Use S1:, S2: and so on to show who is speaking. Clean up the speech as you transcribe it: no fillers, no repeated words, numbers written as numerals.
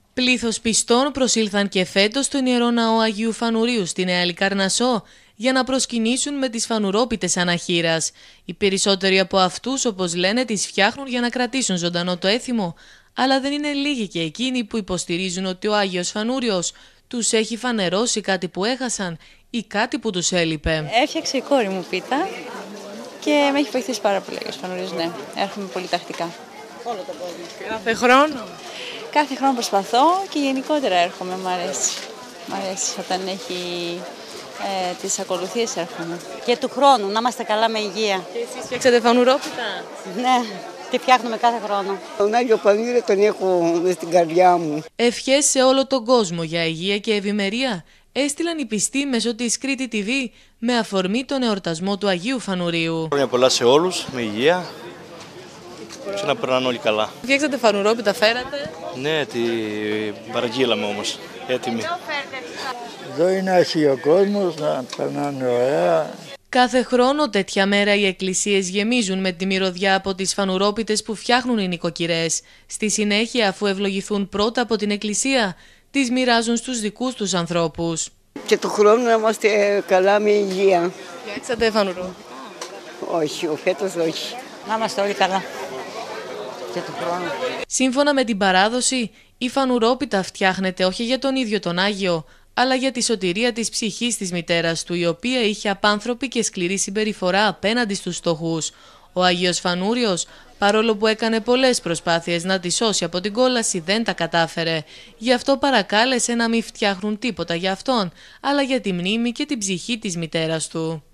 S1: Πλήθος πιστών προσήλθαν και φέτος στον Ιερό Ναό Αγίου Φανουρίου στη Νέα Λικαρνασσό για να προσκυνήσουν με τις φανουρόπιτες αναχήρας. Οι περισσότεροι από αυτούς, όπως λένε, τις φτιάχνουν για να κρατήσουν ζωντανό το έθιμο, αλλά δεν είναι λίγοι και εκείνοι που υποστηρίζουν ότι ο Άγιος Φανούριος τους έχει φανερώσει κάτι που έχασαν ή κάτι που τους έλειπε.
S2: Έφτιαξε η κόρη μου πίτα και με έχει βοηθήσει πάρα πολύ ο Άγιος Φανούριος, ναι. Έρχομαι πολύ τακτικά.
S1: Όλο το κόσμο. Κάθε χρόνο?
S2: Κάθε χρόνο προσπαθώ και γενικότερα έρχομαι, μ' αρέσει. Μ' αρέσει όταν έχει τις ακολουθίες έρχομαι.
S3: Και του χρόνου, να είμαστε καλά με υγεία.
S1: Και εσείς φτιάξατε φανουρόπιτα?
S3: Ναι, τη φτιάχνουμε κάθε χρόνο.
S4: Τον Άγιο Φανούριο τον έχω μες στην καρδιά μου.
S1: Ευχές σε όλο τον κόσμο για υγεία και ευημερία έστειλαν οι πιστοί μέσω της Κρήτη TV με αφορμή τον εορτασμό του Αγίου Φανουρίου.
S5: Χρόνια πολλά σε όλους, με υγεία και να περνάνε όλοι καλά.
S1: Φτιάξατε φανουρόπιτα, φέρατε?
S5: Ναι, την παραγγείλαμε όμως, έτοιμη.
S6: Εδώ είναι έχει ο κόσμος, να περνάνε ωραία.
S1: Κάθε χρόνο τέτοια μέρα οι εκκλησίες γεμίζουν με τη μυρωδιά από τις φανουρόπιτες που φτιάχνουν οι νοικοκυρές. Στη συνέχεια, αφού ευλογηθούν πρώτα από την εκκλησία, τις μοιράζουν στους δικούς τους ανθρώπους.
S4: Και του χρόνου να είμαστε καλά με υγεία.
S1: Φτιάξατε φανουρόπιτα?
S4: Όχι, ο φέτος όχι.
S3: Να είμαστε όλοι καλά. Και του χρόνου.
S1: Σύμφωνα με την παράδοση, η φανουρόπιτα φτιάχνεται όχι για τον ίδιο τον Άγιο, αλλά για τη σωτηρία της ψυχής της μητέρας του, η οποία είχε απάνθρωπη και σκληρή συμπεριφορά απέναντι στους φτωχούς. Ο Άγιος Φανούριος, παρόλο που έκανε πολλές προσπάθειες να τη σώσει από την κόλαση, δεν τα κατάφερε. Γι' αυτό παρακάλεσε να μην φτιάχνουν τίποτα για αυτόν, αλλά για τη μνήμη και την ψυχή της μητέρας του.